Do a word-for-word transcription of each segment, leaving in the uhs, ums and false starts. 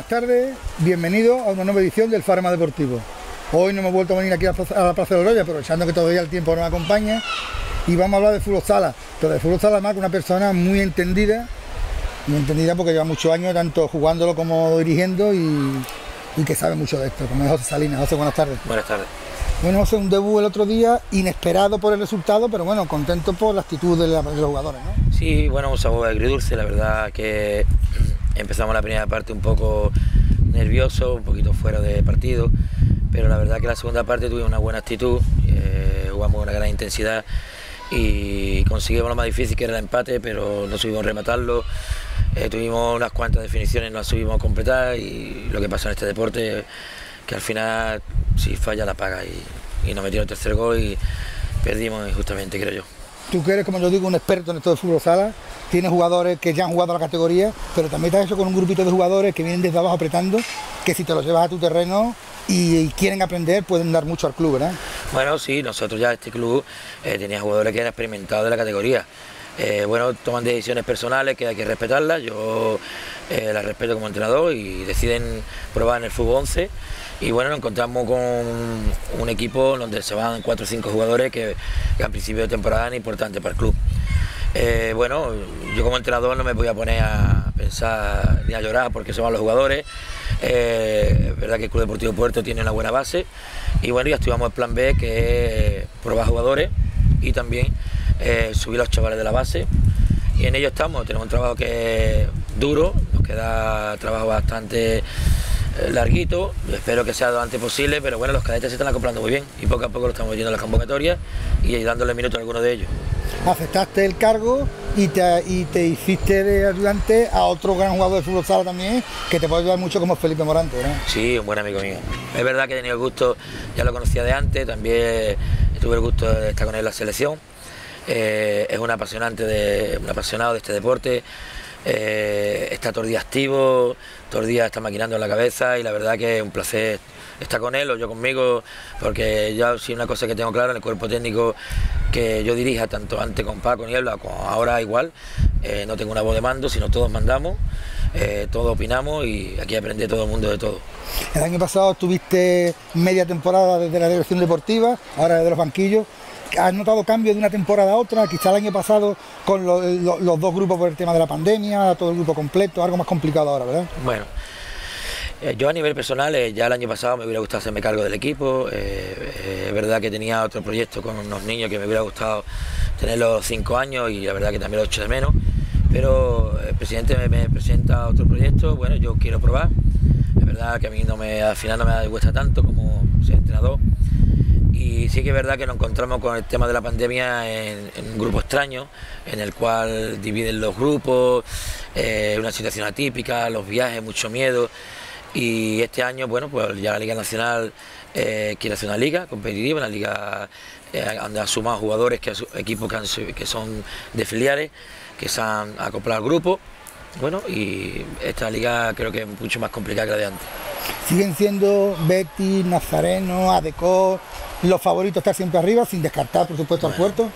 buenas tardes, bienvenidos a una nueva edición del Farma Deportivo. Hoy no hemos vuelto a venir aquí a la Plaza de Oroya, aprovechando que todavía el tiempo nos acompaña, y vamos a hablar de fútbol sala, pero de fútbol sala más con una persona muy entendida, muy entendida porque lleva muchos años tanto jugándolo como dirigiendo y, y que sabe mucho de esto, como es José Salinas. José, buenas tardes. Buenas tardes. Bueno, José, un debut el otro día, inesperado por el resultado, pero bueno, contento por la actitud de, la, de los jugadores, ¿no? Sí, bueno, un sabor agridulce, la verdad que empezamos la primera parte un poco nervioso, un poquito fuera de partido, pero la verdad que la segunda parte tuvimos una buena actitud, eh, jugamos con una gran intensidad y conseguimos lo más difícil, que era el empate, pero no subimos a rematarlo. Eh, tuvimos unas cuantas definiciones, no las subimos a completar, y lo que pasa en este deporte, que al final si falla la paga, y, y nos metieron el tercer gol y perdimos injustamente, creo yo. Tú que eres, como yo digo, un experto en esto de fútbol sala, tienes jugadores que ya han jugado a la categoría, pero también te has hecho con un grupito de jugadores que vienen desde abajo apretando, que si te los llevas a tu terreno y, y quieren aprender, pueden dar mucho al club, ¿verdad? Bueno, sí, nosotros ya este club eh, tenía jugadores que eran experimentados de la categoría. Eh, bueno, toman decisiones personales que hay que respetarlas, yo eh, las respeto como entrenador, y deciden probar en el fútbol once. Y bueno, nos encontramos con un equipo donde se van cuatro o cinco jugadores que, que al principio de temporada eran importantes para el club. Eh, bueno, yo como entrenador no me voy a poner a pensar ni a llorar porque se van los jugadores. Eh, es verdad que el Club Deportivo Puerto tiene una buena base, y bueno, ya activamos el plan B, que es probar jugadores y también eh, subir a los chavales de la base. Y en ello estamos, tenemos un trabajo que es duro, nos queda trabajo bastante larguito, espero que sea lo antes posible, pero bueno, los cadetes se están acoplando muy bien y poco a poco lo estamos viendo en las convocatorias y dándole minutos a algunos de ellos. Aceptaste el cargo y te, y te hiciste de ayudante a otro gran jugador de fútbol sala también, que te puede ayudar mucho, como Felipe Morante, ¿no? Sí, un buen amigo mío. Es verdad que he tenido el gusto, ya lo conocía de antes, también tuve el gusto de estar con él en la selección. Eh, es un apasionante, de, un apasionado de este deporte. Eh, está todo el día activo, todo el día está maquinando en la cabeza, y la verdad que es un placer estar con él o yo conmigo, porque ya sí, una cosa que tengo clara en el cuerpo técnico que yo dirija, tanto antes con Paco Niebla como ahora igual, eh, no tengo una voz de mando, sino todos mandamos, eh, todos opinamos, y aquí aprende todo el mundo de todo. El año pasado tuviste media temporada desde la dirección deportiva, ahora desde los banquillos. ¿Has notado cambio de una temporada a otra? Quizá el año pasado con lo, lo, los dos grupos por el tema de la pandemia, todo el grupo completo, algo más complicado ahora, ¿verdad? Bueno, eh, yo a nivel personal, eh, ya el año pasado me hubiera gustado hacerme cargo del equipo. Es eh, eh, verdad que tenía otro proyecto con unos niños que me hubiera gustado tenerlos cinco años, y la verdad que también los echo de menos. Pero el presidente me, me presenta otro proyecto, bueno, yo quiero probar. Es verdad que a mí no me, al final no me gusta tanto como ser entrenador. Y sí que es verdad que nos encontramos con el tema de la pandemia en, en un grupo extraño, en el cual dividen los grupos, eh, una situación atípica, los viajes, mucho miedo. Y este año, bueno, pues ya la Liga Nacional eh, quiere hacer una liga competitiva, una liga eh, donde ha sumado jugadores, que equipos que, han, que son de filiales, que se han acoplado al grupo. Bueno, y esta liga creo que es mucho más complicada que la de antes. Siguen siendo Betis, Nazareno, Adecor los favoritos, estar siempre arriba, sin descartar, por supuesto, bueno, al Puerto.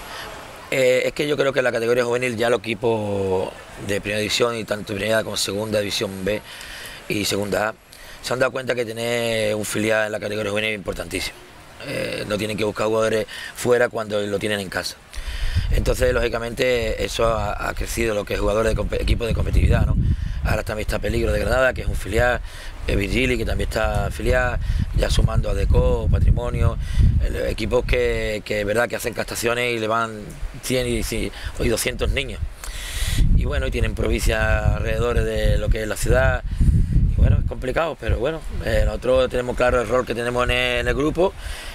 Eh, es que yo creo que en la categoría juvenil ya los equipos de primera división, y tanto primera como segunda división B y segunda A, se han dado cuenta que tener un filial en la categoría juvenil es importantísimo. Eh, no tienen que buscar jugadores fuera cuando lo tienen en casa. Entonces, lógicamente, eso ha, ha crecido lo que es jugadores de equipos de competitividad, ¿no? Ahora también está Peligro de Granada, que es un filial, eh, Virgili, que también está filial, ya sumando a Deco, Patrimonio, eh, equipos que, que verdad que hacen castaciones y le van cien y, y doscientos niños. Y bueno, y tienen provincias alrededor de lo que es la ciudad. Y bueno, es complicado, pero bueno, eh, nosotros tenemos claro el rol que tenemos en el, en el grupo,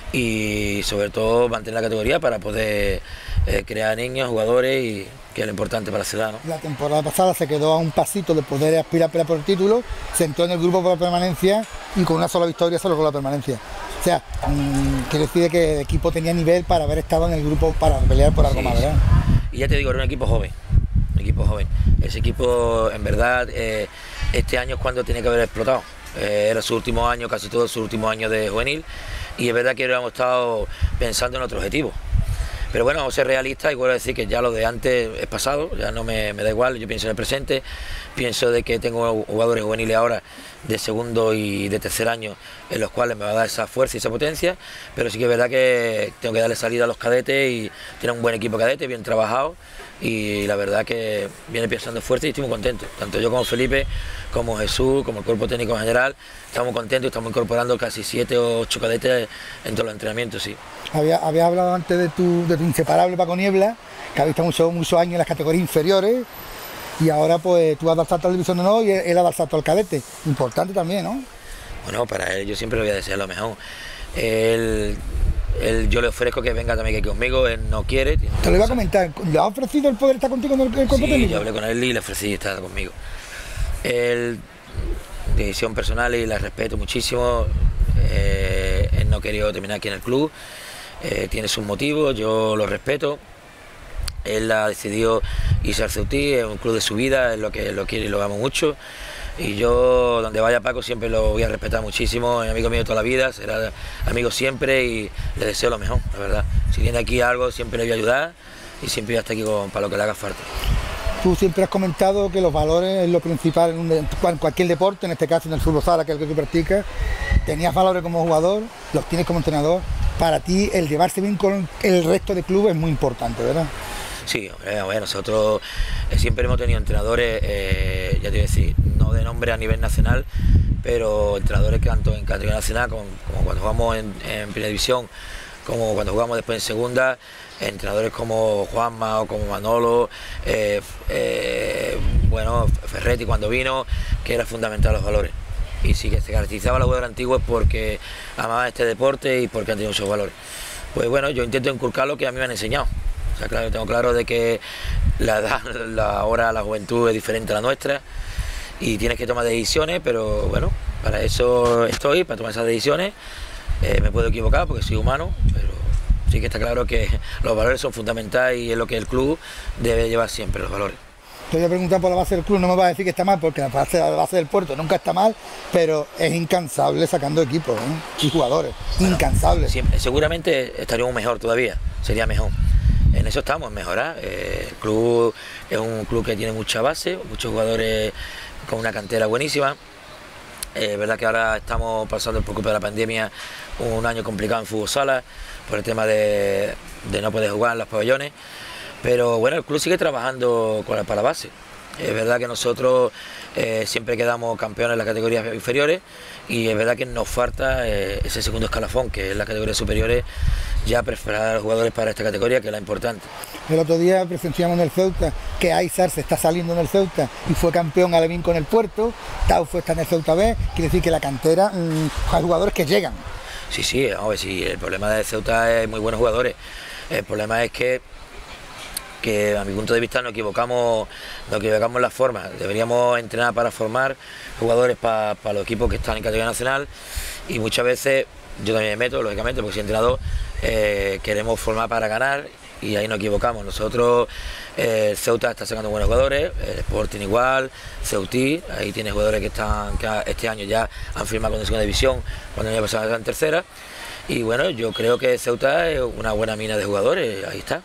y sobre todo mantener la categoría para poder eh, crear niños, jugadores, y que es lo importante para la ciudad, ¿no? La temporada pasada se quedó a un pasito de poder aspirar a pelear por el título, se entró en el grupo por la permanencia, y con una sola victoria se logró la permanencia. O sea, mmm, quiere decir que el equipo tenía nivel para haber estado en el grupo para pelear por algo sí, más, ¿verdad? Y ya te digo, era un equipo joven, un equipo joven. Ese equipo, en verdad, eh, este año es cuando tiene que haber explotado. Eh, era su último año, casi todo su último año de juvenil, y es verdad que habíamos estado pensando en otro objetivo. Pero bueno, vamos a ser realistas y vuelvo a decir que ya lo de antes es pasado, ya no me, me da igual, yo pienso en el presente, pienso de que tengo jugadores juveniles ahora de segundo y de tercer año en los cuales me va a dar esa fuerza y esa potencia, pero sí que es verdad que tengo que darle salida a los cadetes y tiene un buen equipo cadete, bien trabajado, y la verdad que viene pensando fuerte y estoy muy contento, tanto yo como Felipe, como Jesús, como el cuerpo técnico en general, estamos contentos, estamos incorporando casi siete o ocho cadetes en todos los entrenamientos, sí. Había, había hablado antes de tu, de tu inseparable Paco Niebla, que ha visto muchos muchos años en las categorías inferiores, y ahora pues tú has dado salto a la división de honor y él, él ha dado salto al cadete, importante también, ¿no? Bueno, para él yo siempre le voy a desear lo mejor. Él, él, yo le ofrezco que venga también aquí conmigo, él no quiere. Te lo iba a comentar, ¿le ha ofrecido el poder estar contigo en el, el cuerpo sí, técnico? Yo hablé con él y le ofrecí estar conmigo. Él, decisión personal y la respeto muchísimo, eh, él no quería terminar aquí en el club, eh, tiene sus motivos, yo lo respeto. Él ha decidido irse al Ceutí, es un club de su vida, es lo que lo quiere y lo amo mucho. Y yo, donde vaya Paco, siempre lo voy a respetar muchísimo, es amigo mío de toda la vida, será amigo siempre y le deseo lo mejor, la verdad. Si viene aquí algo, siempre le voy a ayudar y siempre voy a estar aquí con, para lo que le haga falta. Tú siempre has comentado que los valores es lo principal en, un, en cualquier deporte, en este caso en el fútbol sala, que es el que tú practicas. Tenías valores como jugador, los tienes como entrenador. Para ti el llevarse bien con el resto de clubes es muy importante, ¿verdad? Sí, eh, bueno, nosotros eh, siempre hemos tenido entrenadores, eh, ya te voy a decir, no de nombre a nivel nacional, pero entrenadores que tanto en categoría nacional como, como cuando jugamos en, en primera división, como cuando jugamos después en segunda, entrenadores como Juanma o como Manolo, eh, eh, bueno, Ferretti cuando vino, que era fundamental los valores. Y sí que se caracterizaba los jugadores antiguos porque amaban este deporte y porque han tenido esos valores. Pues bueno, yo intento inculcar lo que a mí me han enseñado. O sea, claro, tengo claro de que la edad, la hora, la juventud es diferente a la nuestra y tienes que tomar decisiones, pero bueno, para eso estoy, para tomar esas decisiones. Eh, me puedo equivocar porque soy humano, pero sí que está claro que los valores son fundamentales y es lo que el club debe llevar siempre, los valores. Te voy a preguntar por la base del club, no me vas a decir que está mal, porque la base, la base del Puerto nunca está mal, pero es incansable sacando equipos, ¿eh? Y jugadores, bueno, incansable. Siempre, seguramente estaríamos mejor todavía, sería mejor. En eso estamos, en mejorar. Eh, el club es un club que tiene mucha base, muchos jugadores con una cantera buenísima. Es eh, verdad que ahora estamos pasando por culpa de la pandemia un año complicado en fútbol sala, por el tema de, de no poder jugar en los pabellones. Pero bueno, el club sigue trabajando con la, para la base. Es verdad que nosotros eh, siempre quedamos campeones en las categorías inferiores y es verdad que nos falta eh, ese segundo escalafón, que es las categorías superiores, ya preparar a los jugadores para esta categoría, que es la importante. El otro día presenciamos en el Ceuta que Aizar se está saliendo en el Ceuta y fue campeón Alevín con el Puerto, Taufo está en el Ceuta B, quiere decir que la cantera, mmm, hay jugadores que llegan. Sí, sí, vamos a ver, sí, el problema de Ceuta es muy buenos jugadores, el problema es que que a mi punto de vista nos equivocamos, nos equivocamos en la forma. Deberíamos entrenar para formar jugadores para, para los equipos que están en categoría nacional y muchas veces, yo también me meto, lógicamente, porque soy entrenador, eh, queremos formar para ganar y ahí nos equivocamos. Nosotros, eh, Ceuta está sacando buenos jugadores, el Sporting igual, Ceutí, ahí tiene jugadores que están que este año ya han firmado con la segunda división, cuando el año pasado en tercera, y bueno, yo creo que Ceuta es una buena mina de jugadores, ahí está.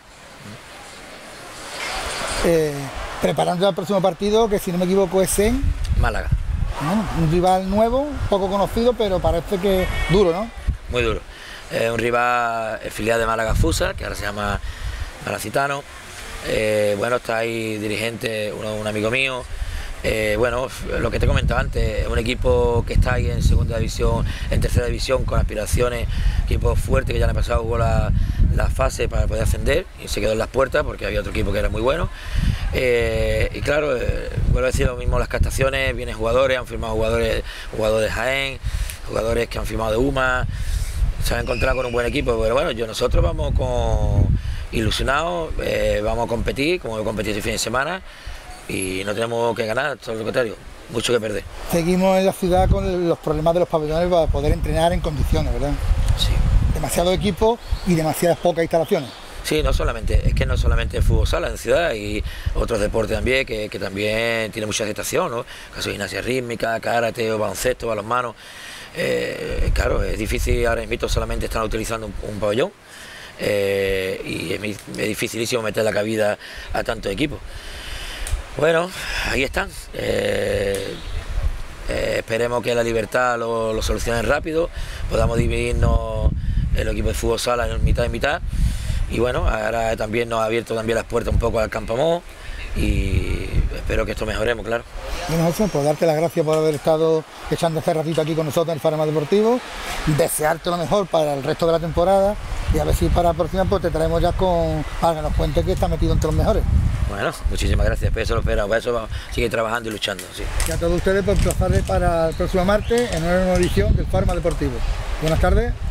Eh, preparando el próximo partido, que si no me equivoco es en Málaga. Bueno, un rival nuevo, poco conocido, pero parece que duro, ¿no? Muy duro. Eh, un rival filial de Málaga Fusa, que ahora se llama Malacitano. Eh, bueno, está ahí dirigente, uno, un amigo mío. Eh, bueno, lo que te he comentado antes, es un equipo que está ahí en segunda división, en tercera división, con aspiraciones, equipo fuerte que ya le ha pasado, jugó la, la fase para poder ascender y se quedó en las puertas porque había otro equipo que era muy bueno. Eh, y claro, eh, vuelvo a decir lo mismo, las captaciones, vienen jugadores, han firmado jugadores, jugadores de Jaén, jugadores que han firmado de UMA, se han encontrado con un buen equipo, pero bueno, yo nosotros vamos con ilusionados, eh, vamos a competir, como he competido este fin de semana, y no tenemos que ganar, todo lo contrario, mucho que perder. Seguimos en la ciudad con los problemas de los pabellones para poder entrenar en condiciones, ¿verdad? Sí. Demasiado equipo y demasiadas pocas instalaciones. Sí, no solamente, es que no solamente el fútbol sala en ciudad y otros deportes también que, que también tienen mucha aceptación, ¿no? Caso de gimnasia rítmica, karate, baloncesto, balonmano. Eh, claro, es difícil ahora mismo solamente están utilizando un, un pabellón. eh, y es, es dificilísimo meter la cabida a tantos equipos. Bueno, ahí están. Eh, eh, esperemos que la Libertad lo, lo solucione rápido, podamos dividirnos el equipo de fútbol sala en mitad y mitad. Y bueno, ahora también nos ha abierto también las puertas un poco al Campoamor y espero que esto mejoremos, claro. Bueno, José, pues darte las gracias por haber estado echando este ratito aquí con nosotros en el Fárama Deportivo, desearte lo mejor para el resto de la temporada y a ver si para la próxima pues te traemos ya con para que nos cuente que está metido entre los mejores. Bueno, muchísimas gracias, por eso lo espero, por eso sigue trabajando y luchando. Sí. Y a todos ustedes por emplazarles para el próximo martes en una nueva edición del Fárama Deportivo. Buenas tardes.